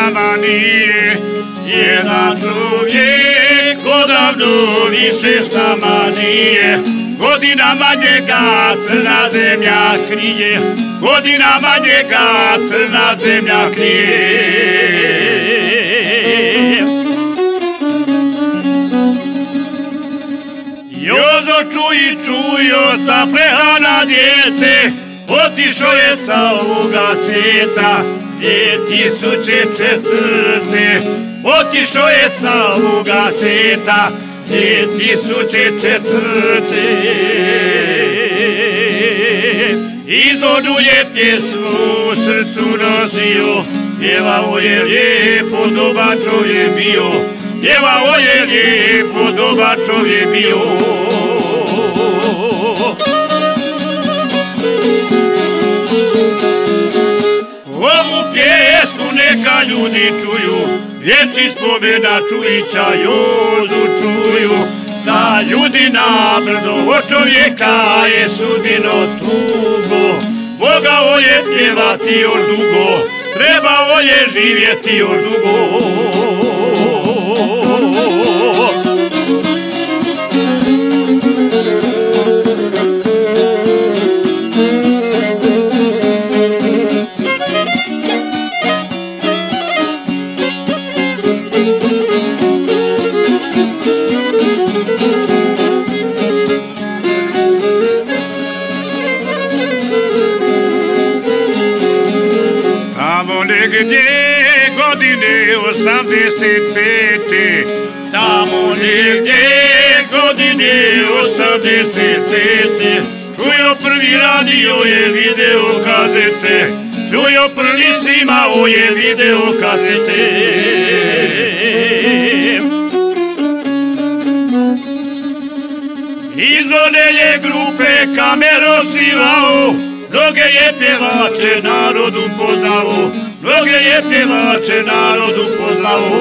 nama nije. Jedan čovjek odavno više s nama nije. Godinama njega crna zemlja krije, godinama njega crna zemlja krije. Jozo čujo sa prehana djete, otišao je sa ovoga svijeta 2004. Otišao je sa ovoga svijeta 2004. Izvoduje pjesmu u srcu nosio, pjevao je lijepo, dobar čovjek bio, pjevao je lijepo, dobar čovjek bio. Ovu pjesmu neka ljudi čuju, riječi spomena Čujića Jozu čuju, da ljudi na brdo od čovjeka je sudbino tugo. Mogao je pjevati još dugo, trebao je živjeti još dugo. Negdje godine 85. Tamo negdje godine 85. Čujo prvi radio je video kazete, čujo prvi snimao je video kazete. Iz vodelje grupe Kamero snimao, mnoge je pjevače narodu poznao, mnoge je pjevače narodu poznao.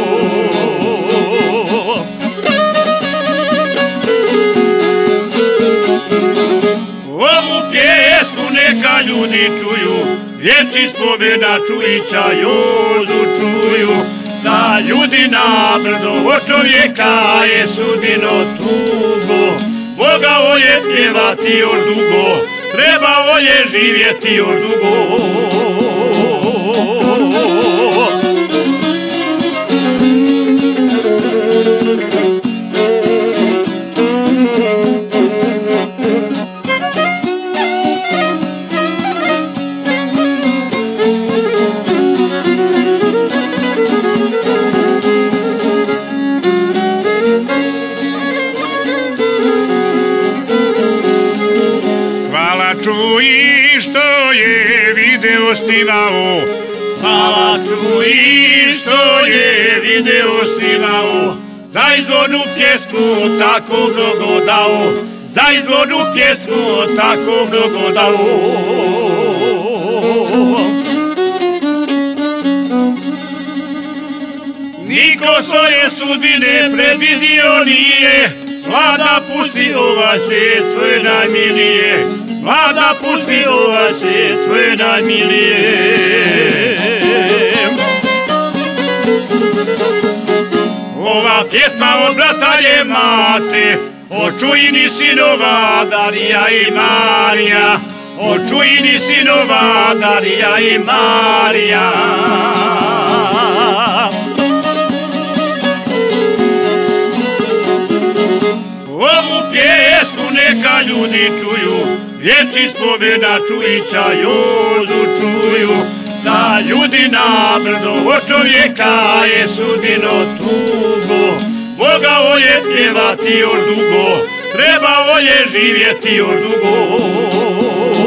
Ovu pjesmu neka ljudi čuju, riječi spomena Čujića Jozu čuju, da ljudi na brdo od čovjeka je sudbino tugo. Mogao je pjevati još dugo, trebao je živjeti još dugo. Čuji što je video snimao, hvala čuji što je video snimao, za izvornu pjesmu tako mnogo dao, za izvornu pjesmu tako mnogo dao. Niko svoje sudbine predvidio nije, Vlada pusti ovaj svijet svoje najmilije, Vlada pusti ovaj svijet svoje najmilije. Ova pjesma od brata je mate, od Čujini sinova Darija i Marija, od Čujini sinova Darija i Marija. Ovu pjesmu neka ljudi čuju, riječi spomena Čujića Jozu čuju, da ljudi na brdo od čovjeka je sudbino tugo. Mogao je pjevati još dugo, trebao je živjeti još dugo.